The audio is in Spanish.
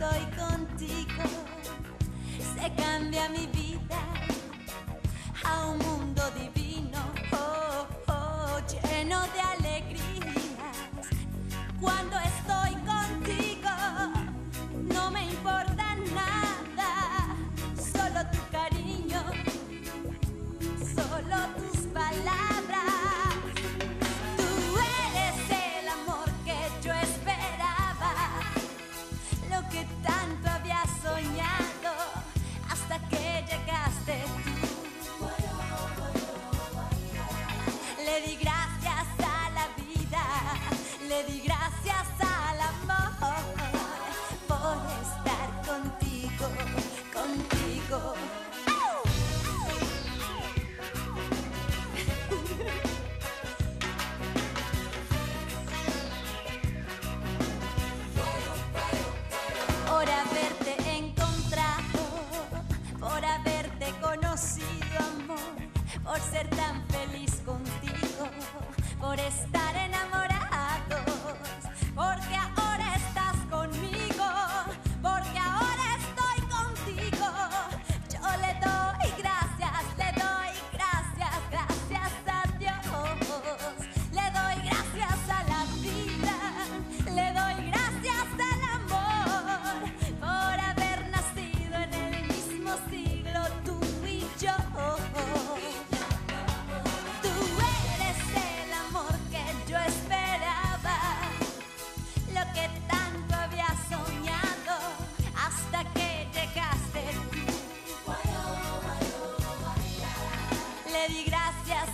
estoy contigo, se cambia mi vida a un mundo divino, oh, oh, lleno de alegrías. Cuando estoy contigo, no me importa nada, solo tu cariño, solo tus palabras. Tú eres el amor que yo esperaba, lo que tanto había soñado, hasta que llegaste tú. Le di gracias a la vida, le di gracias al amor, por estar contigo, contigo. Por haberte encontrado, por haberte conocido, amor, por ser tan feliz contigo, por estar enamorados, porque ahora estás conmigo, porque ahora estoy contigo. Yo le doy gracias, gracias a Dios, le doy gracias a la vida, le doy gracias al amor, por haber nacido en el mismo siglo tú y yo. Tú eres el amor que yo esperaba, lo que tanto había soñado, hasta que llegaste tú. Le di gracias